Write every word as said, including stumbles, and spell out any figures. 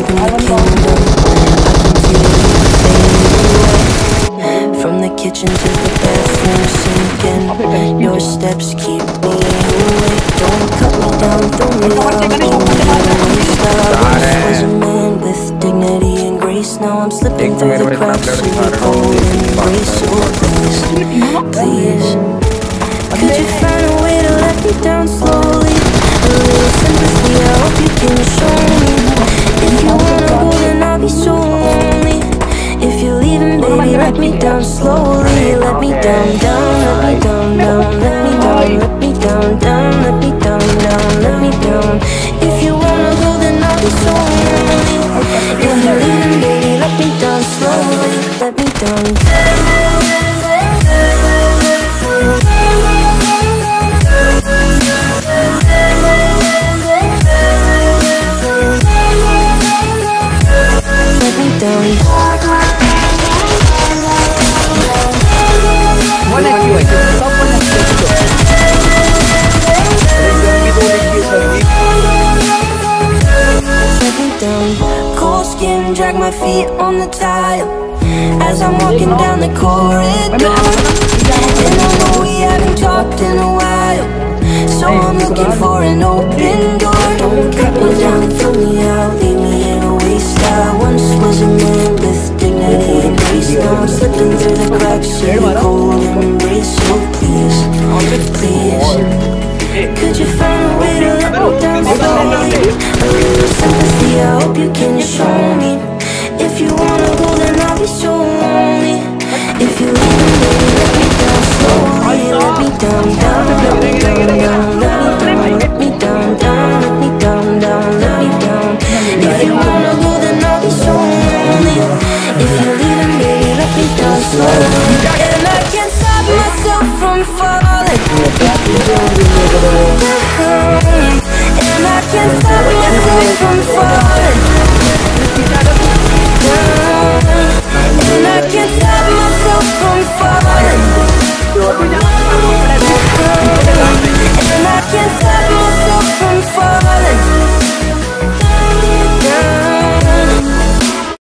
from the kingdom. I can feel you fade away. From the kitchen to the bathroom sinking, your steps keep me awake. Don't cut me down, throw me out, throw me waste. I was a man with dignity and grace. Now I'm slipping through the cracks of your golden embrace. Oh please, please, could you find a way to let me down slowly? A little sympathy, I hope you can show me. If you wanna go, then I'll be so lonely. If you're leaving, baby, let me down slowly. Let me down, down, let me down, down, let me down, let me down, down, let me down, down, let me down. If you wanna go, then I'll be so lonely. If you're leaving, baby, let me down slowly. Let me down. Cold skin, drag my feet on the tile as I'm walking down the corridor. And I know we haven't talked in a while, so I'm looking for an open door. Don't cut me down, throw me out, leave me in a waste. I once was a man with dignity and grace. Now I'm slipping through the cracks of your cold embrace. So please, please, could you find a way to let me down slowly? A little sympathy, I hope you can show me. If you wanna go, then I'll be so lonely. If you leave me, baby, let me down slowly. Let me down, down, let me down, down, let me down, down, let me down, down, let me down. If you wanna go, then I'll be so lonely. If you're leaving, baby, let me down slowly. And I can't stop myself from falling. And I can't stop myself from falling.